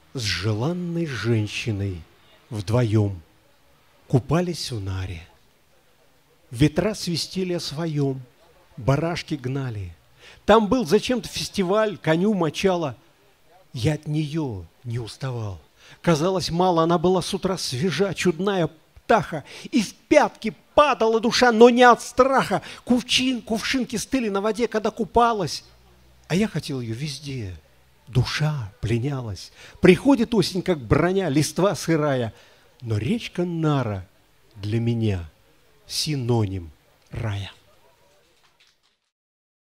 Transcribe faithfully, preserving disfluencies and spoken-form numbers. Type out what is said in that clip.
С желанной женщиной вдвоем купались в наре. Ветра свистели о своем, барашки гнали. Там был зачем-то фестиваль, коню мочала. Я от нее не уставал. Казалось, мало, она была с утра свежа, чудная птаха, и в пятки падала душа, но не от страха. Кувчин, кувшинки стыли на воде, когда купалась. А я хотел ее везде. Душа пленялась. Приходит осень, как броня, листва сырая. Но речка Нара для меня синоним рая.